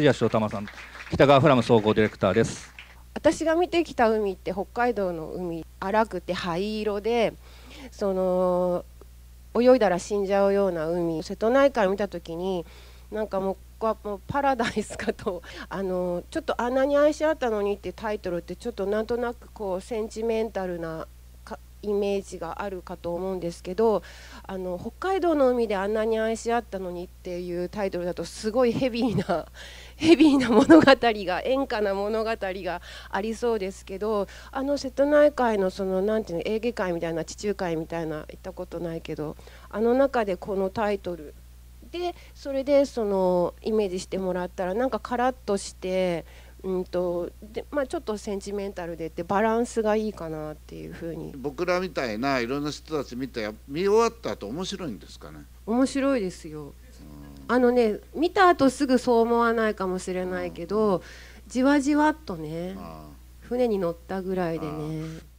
杉谷翔太さん、北川フラム総合ディレクターです。 私が見てきた海って北海道の海、荒くて灰色で、泳いだら死んじゃうような海、瀬戸内海を見た時になんかもうここはもうパラダイスかとちょっとあんなに愛し合ったのにっていうタイトルってちょっとなんとなくこうセンチメンタルなイメージがあるかと思うんですけど、北海道の海であんなに愛し合ったのにっていうタイトルだとすごいヘビーな物語が、演歌な物語がありそうですけど、瀬戸内海のなんていうの、エーゲ海みたいな、地中海みたいな、行ったことないけど、中でこのタイトルでそれでイメージしてもらったらなんかカラッとして。でちょっとセンチメンタルでってバランスがいいかなっていうふうに。 僕らみたいないろんな人たち見終わった後面白いんですかね。 面白いですよ。見た後すぐそう思わないかもしれないけど、じわじわっとね、船に乗ったぐらいでね。